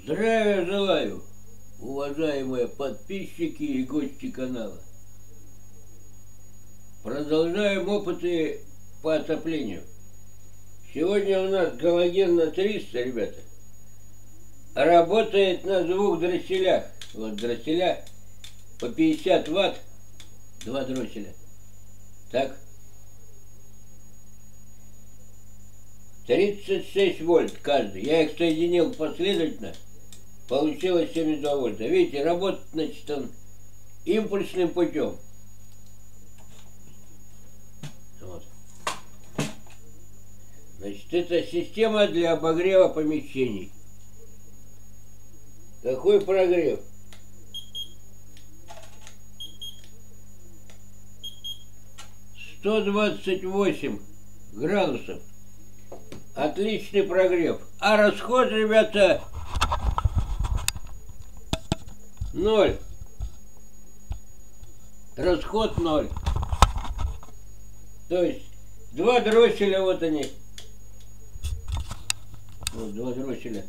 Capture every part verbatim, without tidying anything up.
Здравия желаю, уважаемые подписчики и гости канала. Продолжаем опыты по отоплению. Сегодня у нас галоген на триста, ребята. Работает на двух дросселях. Вот дросселя по пятьдесят ватт, два дросселя. Так. тридцать шесть вольт каждый. Я их соединил последовательно. Получилось семьдесят два вольта. Видите, работает, значит, он импульсным путем. Вот. Значит, это система для обогрева помещений. Какой прогрев? сто двадцать восемь градусов. Отличный прогрев. А расход, ребята, ноль. Расход ноль. То есть два дросселя, вот они. Вот два дросселя.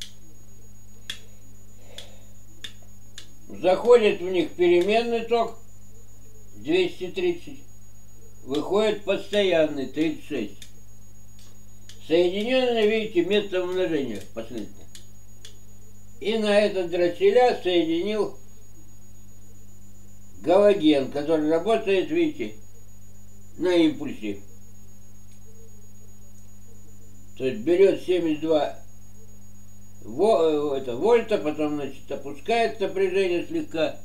Заходит в них переменный ток двести тридцать. Выходит постоянный тридцать шесть. Соединенные, видите, методом умножения последовательно. И на этот дросселя соединил галоген, который работает, видите, на импульсе. То есть берет семьдесят два это, вольта, потом, значит, опускает напряжение слегка.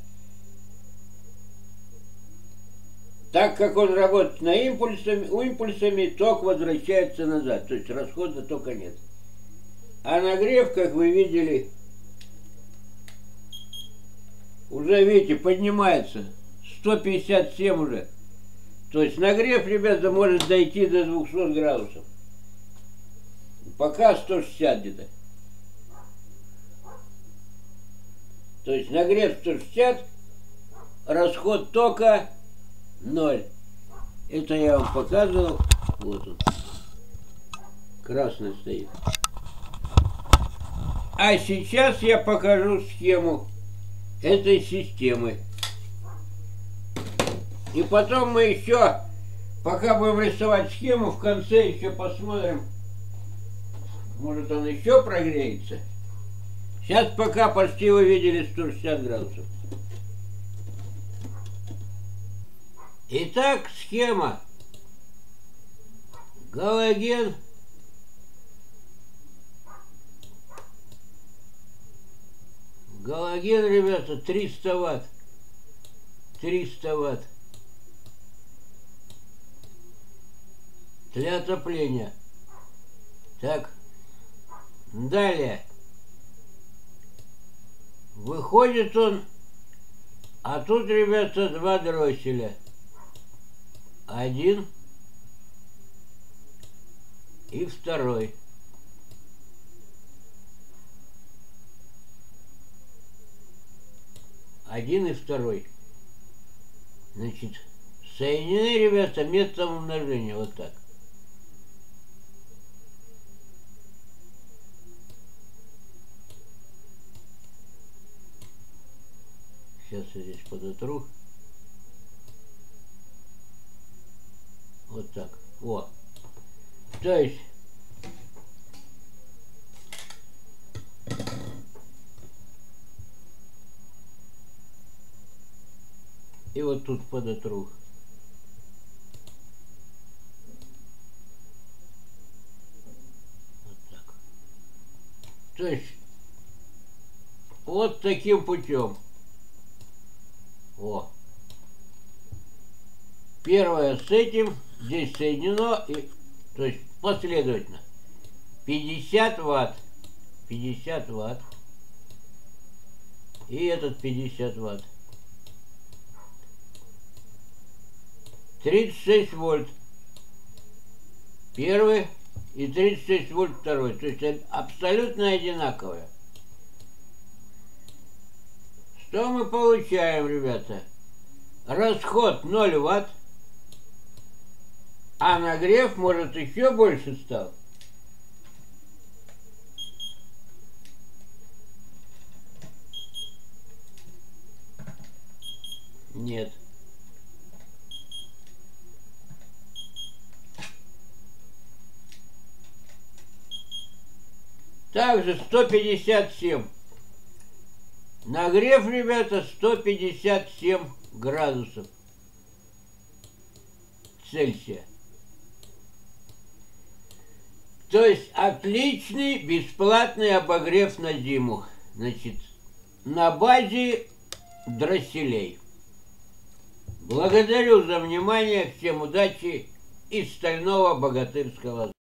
Так как он работает на импульсами, у импульсами ток возвращается назад, то есть расхода тока нет. А нагрев, как вы видели, уже, видите, поднимается сто пятьдесят семь уже. То есть нагрев, ребята, может дойти до двухсот градусов. Пока сто шестьдесят где-то. То есть нагрев сто шестьдесят, расход тока ноль. Это я вам показывал. Вот он. Красный стоит. А сейчас я покажу схему этой системы. И потом мы еще, пока будем рисовать схему, в конце еще посмотрим. Может, он еще прогреется. Сейчас пока почти вы видели сто шестьдесят градусов. Итак, схема. Галоген. Галоген, ребята, триста ватт. триста ватт. Для отопления. Так. Далее. Выходит он, а тут, ребята, два дросселя. Один и второй. Один и второй. Значит, соединены, ребята, методом умножения. Вот так. Сейчас я здесь подотру. Вот так. Вот. То есть и вот тут подотру. Вот так. То есть вот таким путем. О. Первое с этим здесь соединено, и, то есть последовательно. пятьдесят ватт. пятьдесят ватт. И этот пятьдесят ватт. тридцать шесть вольт. Первый и тридцать шесть вольт второй. То есть абсолютно одинаковые. Что мы получаем, ребята? Расход ноль ватт. А нагрев, может, еще больше стал. Нет. Также сто пятьдесят семь. Нагрев, ребята, сто пятьдесят семь градусов Цельсия. То есть отличный бесплатный обогрев на зиму. Значит, на базе дросселей. Благодарю за внимание. Всем удачи из стального богатырского.